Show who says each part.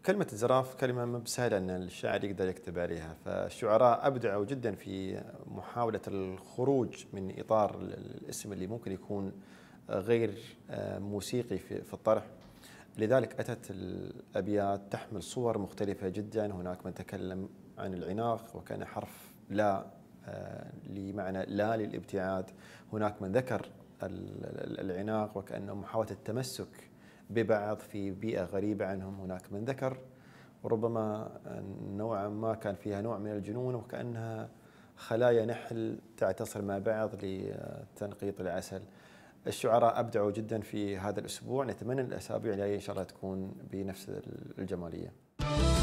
Speaker 1: كلمة الزراف كلمة ما بسهلة أن الشاعر يقدر يكتب عليها، فالشعراء أبدعوا جدا في محاولة الخروج من إطار الاسم اللي ممكن يكون غير موسيقي في الطرح. لذلك أتت الأبيات تحمل صور مختلفة جدا. هناك من تكلم عن العناق وكان حرف لا لمعنى لا للابتعاد. هناك من ذكر العناق وكأنه محاولة التمسك ببعض في بيئة غريبة عنهم. هناك من ذكر وربما نوعا ما كان فيها نوع من الجنون وكأنها خلايا نحل تعتصر مع بعض لتنقيط العسل. الشعراء أبدعوا جدا في هذا الأسبوع، نتمنى الأسابيع الجاية إن شاء الله تكون بنفس الجمالية.